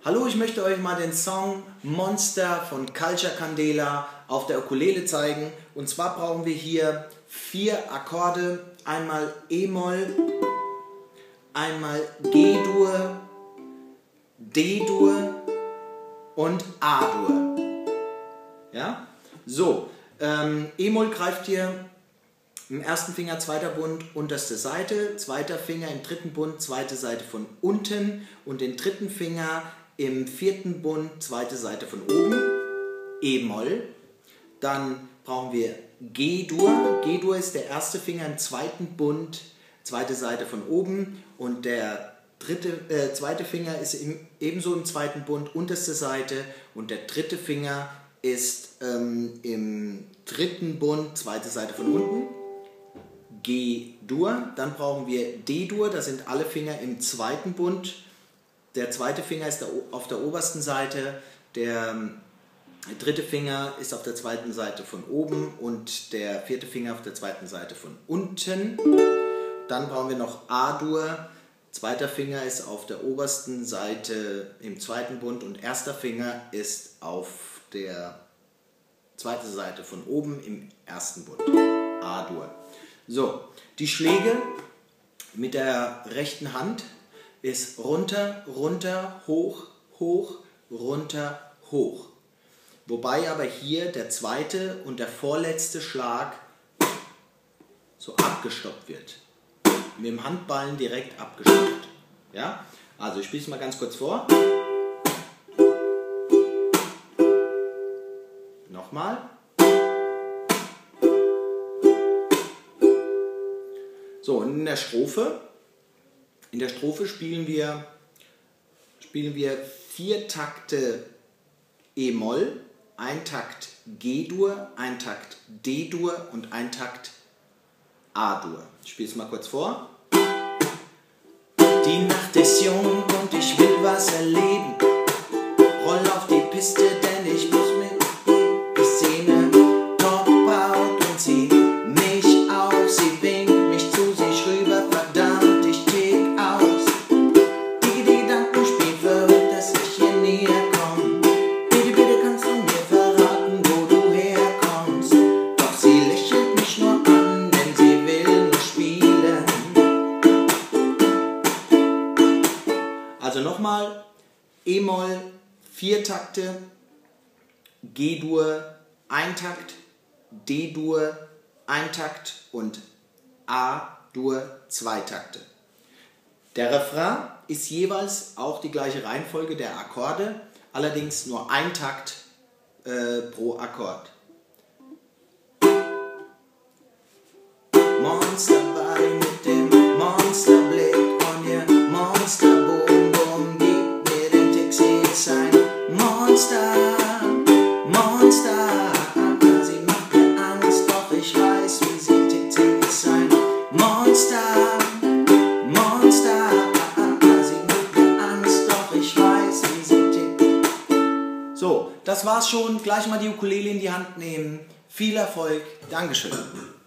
Hallo, ich möchte euch mal den Song Monster von Culture Candela auf der Ukulele zeigen. Und zwar brauchen wir hier 4 Akkorde. Einmal E-Moll, einmal G-Dur, D-Dur und A-Dur. Ja? So, E-Moll greift ihr im ersten Finger zweiter Bund unterste Seite, zweiter Finger im dritten Bund zweite Seite von unten und den dritten Finger im vierten Bund zweite Seite von oben, E-Moll. Dann brauchen wir G-Dur. G-Dur ist der erste Finger im zweiten Bund, zweite Seite von oben und der zweite Finger ist ebenso im zweiten Bund, unterste Seite und der dritte Finger ist im dritten Bund, zweite Seite von unten. G-Dur, dann brauchen wir D-Dur, da sind alle Finger im zweiten Bund. Der zweite Finger ist auf der obersten Seite, der dritte Finger ist auf der zweiten Seite von oben und der vierte Finger auf der zweiten Seite von unten. Dann brauchen wir noch A-Dur, zweiter Finger ist auf der obersten Seite im zweiten Bund und erster Finger ist auf der zweiten Seite von oben im ersten Bund. A-Dur. So, die Schläge mit der rechten Hand ist runter, runter, hoch, hoch, runter, hoch. Wobei aber hier der zweite und der vorletzte Schlag so abgestoppt wird. Mit dem Handballen direkt abgestoppt. Ja? Also ich spiele es mal ganz kurz vor. Nochmal. So, und in der Strophe spielen wir 4 Takte E-Moll, ein Takt G-Dur, ein Takt D-Dur und ein Takt A-Dur. Ich spiele es mal kurz vor. Die Nacht ist jung und ich will was erleben. Roll auf die Piste, denn ich muss mit die Szene top out und zieh mich auf. Sie winkt mich zu sich rüber, verdammt, ich tick aus. Die Gedanken spielen verrückt, dass ich hier näher komm. Bitte kannst du mir verraten, wo du herkommst. Doch sie lächelt mich nur an, denn sie will nur spielen. Also nochmal, E-Moll, 4 Takte, G-Dur, 1 Takt, D-Dur, 1 Takt und A-Dur, 2 Takte. Der Refrain ist jeweils auch die gleiche Reihenfolge der Akkorde, allerdings nur 1 Takt pro Akkord. Monsterbody mit dem Monsterblick und ihr Monsterboom, boom, gib mir den Tick-Sign. Monster, Monster, sie macht mir Angst, doch ich weiß, wie sie tickt sein. Monster, Monster, sie macht mir Angst, doch ich weiß, wie sie tickt. So, das war's schon. Gleich mal die Ukulele in die Hand nehmen. Viel Erfolg. Dankeschön.